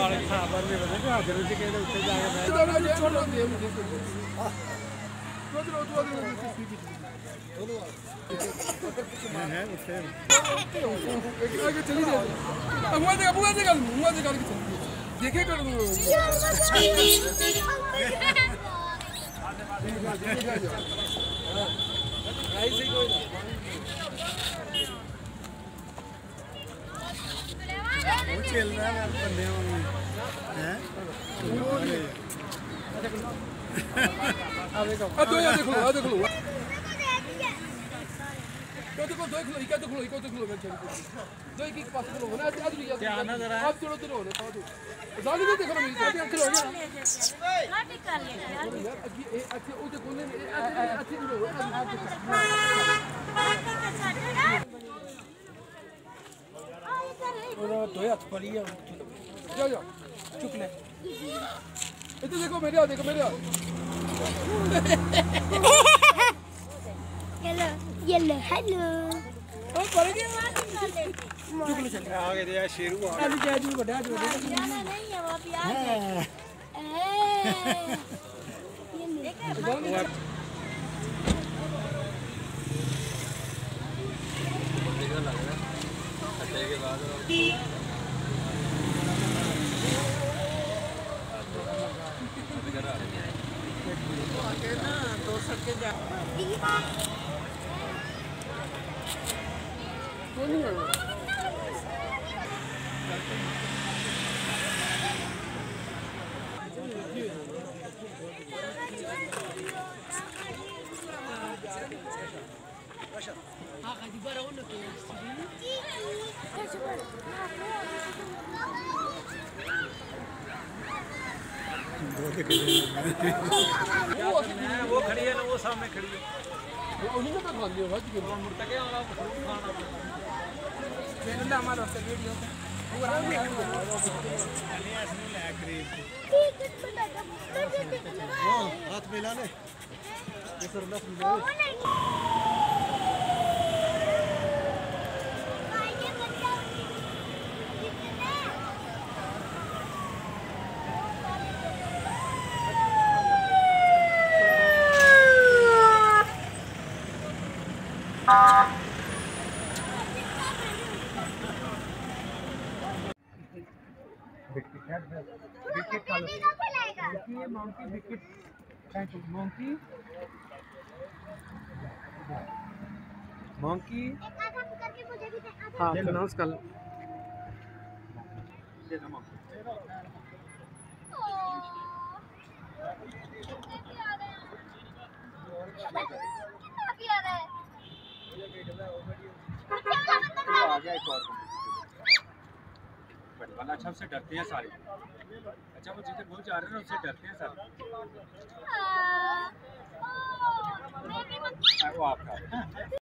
खबर नहीं बता क्या हाजिर से कहते उससे जाके मैं छोड़ दे है उससे एक आगे चली जाए अबुआ से गल देखे कर ऐसे ही कोई वो चल रहा है बंदे हैं अब दो यार देख लो देखो मैं चल दो एक पास लो ना आज भी ध्यान ना जरा आप चलो हो ना पाओ जाने दे देखो मेरी आंखें हो गया लाठी कर ले यार अच्छे ओ देखो ने अच्छे लो और दो हाथ पड़ी है जा चुप ले इधर देखो मेरे हेलो हेलो ओ पड़ गया चुप ले चल आगे दे शेरू आ जा जू बड़ा जो जाना नहीं है वहां पे आ ये के बाद ना दो सके जा वो खड़ी है ना वो सामने खड़ी है उन्हीं ने तो खा लिया भाई के मुड़ तक वाला खाना मैंने ना हमारा से वीडियो पूरा हाथ मिला ले ये सर विकेट खा लो देखिए मॉन्की विकेट मॉन्की हाँ अनाउंस कर आ गया एक और वाला अच्छा उससे डरते हैं सारे अच्छा वो जिसे बोल जा रहे हैं ना उससे डरते हैं सारे वो आपका